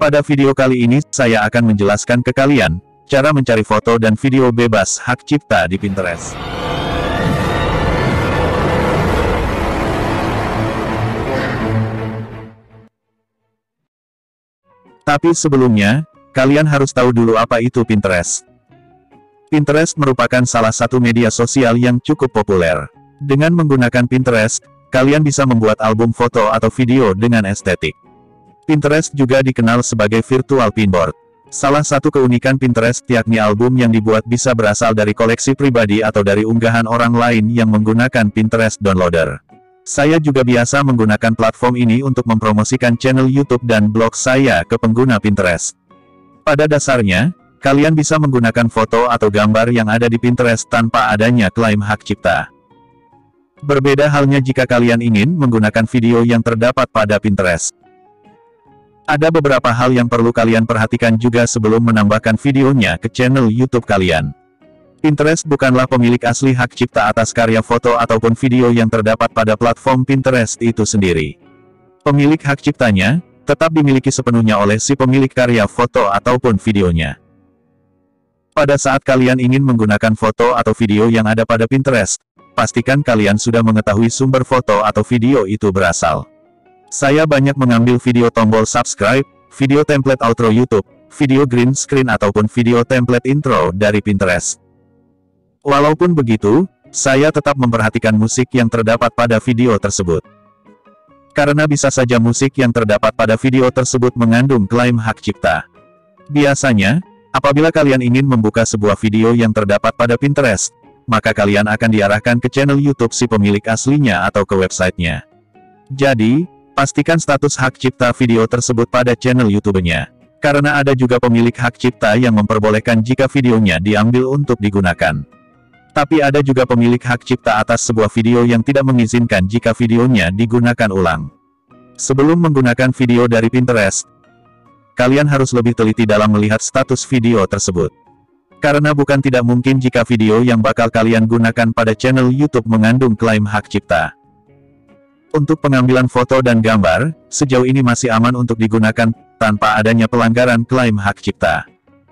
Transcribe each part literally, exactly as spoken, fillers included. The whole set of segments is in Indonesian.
Pada video kali ini, saya akan menjelaskan ke kalian, cara mencari foto dan video bebas hak cipta di Pinterest. Tapi sebelumnya, kalian harus tahu dulu apa itu Pinterest. Pinterest merupakan salah satu media sosial yang cukup populer. Dengan menggunakan Pinterest, kalian bisa membuat album foto atau video dengan estetik. Pinterest juga dikenal sebagai virtual pinboard. Salah satu keunikan Pinterest yakni album yang dibuat bisa berasal dari koleksi pribadi atau dari unggahan orang lain yang menggunakan Pinterest Downloader. Saya juga biasa menggunakan platform ini untuk mempromosikan channel YouTube dan blog saya ke pengguna Pinterest. Pada dasarnya, kalian bisa menggunakan foto atau gambar yang ada di Pinterest tanpa adanya klaim hak cipta. Berbeda halnya jika kalian ingin menggunakan video yang terdapat pada Pinterest. Ada beberapa hal yang perlu kalian perhatikan juga sebelum menambahkan videonya ke channel YouTube kalian. Pinterest bukanlah pemilik asli hak cipta atas karya foto ataupun video yang terdapat pada platform Pinterest itu sendiri. Pemilik hak ciptanya tetap dimiliki sepenuhnya oleh si pemilik karya foto ataupun videonya. Pada saat kalian ingin menggunakan foto atau video yang ada pada Pinterest, pastikan kalian sudah mengetahui sumber foto atau video itu berasal. Saya banyak mengambil video tombol subscribe, video template outro YouTube, video green screen ataupun video template intro dari Pinterest. Walaupun begitu, saya tetap memperhatikan musik yang terdapat pada video tersebut. Karena bisa saja musik yang terdapat pada video tersebut mengandung klaim hak cipta. Biasanya, apabila kalian ingin membuka sebuah video yang terdapat pada Pinterest, maka kalian akan diarahkan ke channel YouTube si pemilik aslinya atau ke websitenya. Jadi, pastikan status hak cipta video tersebut pada channel YouTube-nya. Karena ada juga pemilik hak cipta yang memperbolehkan jika videonya diambil untuk digunakan. Tapi ada juga pemilik hak cipta atas sebuah video yang tidak mengizinkan jika videonya digunakan ulang. Sebelum menggunakan video dari Pinterest, kalian harus lebih teliti dalam melihat status video tersebut. Karena bukan tidak mungkin jika video yang bakal kalian gunakan pada channel YouTube mengandung klaim hak cipta. Untuk pengambilan foto dan gambar, sejauh ini masih aman untuk digunakan tanpa adanya pelanggaran klaim hak cipta.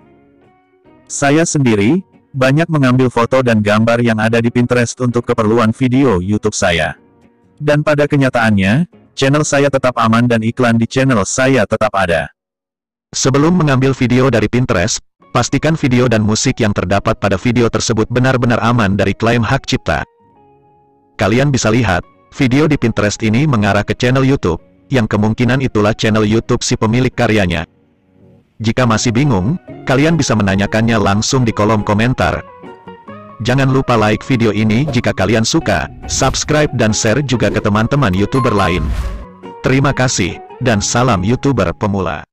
Saya sendiri banyak mengambil foto dan gambar yang ada di Pinterest untuk keperluan video YouTube saya. Dan pada kenyataannya, channel saya tetap aman dan iklan di channel saya tetap ada. Sebelum mengambil video dari Pinterest, pastikan video dan musik yang terdapat pada video tersebut benar-benar aman dari klaim hak cipta. Kalian bisa lihat, video di Pinterest ini mengarah ke channel YouTube, yang kemungkinan itulah channel YouTube si pemilik karyanya. Jika masih bingung, kalian bisa menanyakannya langsung di kolom komentar. Jangan lupa like video ini jika kalian suka, subscribe dan share juga ke teman-teman YouTuber lain. Terima kasih, dan salam YouTuber pemula.